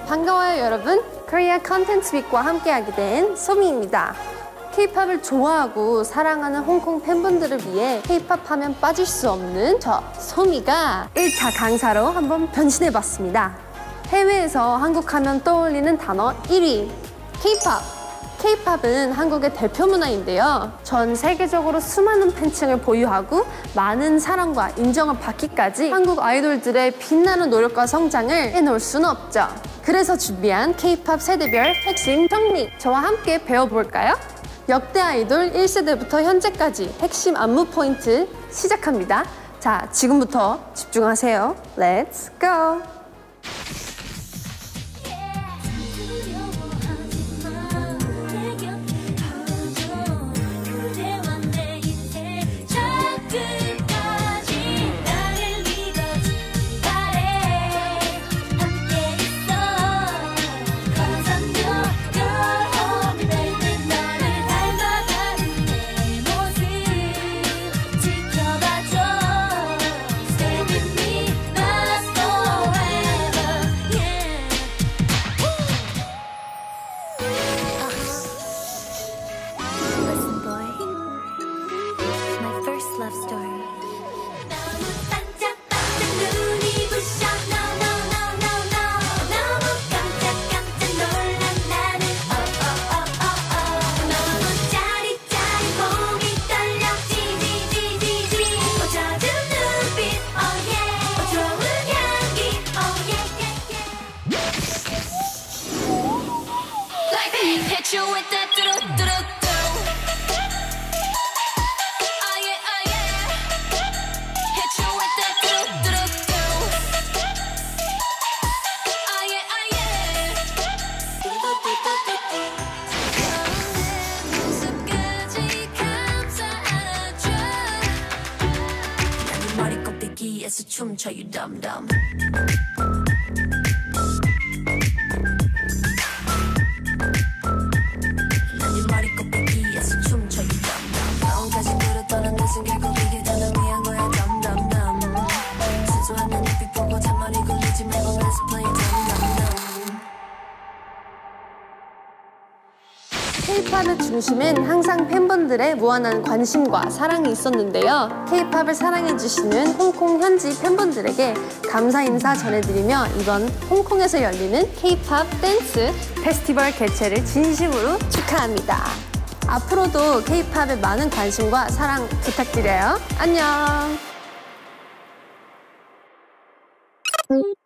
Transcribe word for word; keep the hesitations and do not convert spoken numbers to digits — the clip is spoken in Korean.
반가워요 여러분. 코리아 컨텐츠 빅과 함께하게 된 소미입니다. K-팝을 좋아하고 사랑하는 홍콩 팬분들을 위해 K-팝 하면 빠질 수 없는 저 소미가 일 차 강사로 한번 변신해봤습니다. 해외에서 한국 하면 떠올리는 단어 일 위 K-팝. K-팝은 한국의 대표 문화인데요. 전 세계적으로 수많은 팬층을 보유하고 많은 사랑과 인정을 받기까지 한국 아이돌들의 빛나는 노력과 성장을 빼놓을 수는 없죠. 그래서 준비한 K-팝 세대별 핵심 정리, 저와 함께 배워볼까요? 역대 아이돌 일 세대부터 현재까지 핵심 안무 포인트 시작합니다. 자, 지금부터 집중하세요. Let's go! Hit you with that do do do do. Oh yeah, oh yeah. Hit you with that do do do do. Oh yeah, oh yeah. Do do do do do. 모습까지 감싸줘. 난 네 머리 꼭대기에서 춤춰 you dumb dumb. K-팝의 중심엔 항상 팬분들의 무한한 관심과 사랑이 있었는데요. K-팝을 사랑해주시는 홍콩 현지 팬분들에게 감사 인사 전해드리며 이번 홍콩에서 열리는 K-팝 댄스 페스티벌 개최를 진심으로 축하합니다. 앞으로도 K-팝에 많은 관심과 사랑 부탁드려요. 안녕!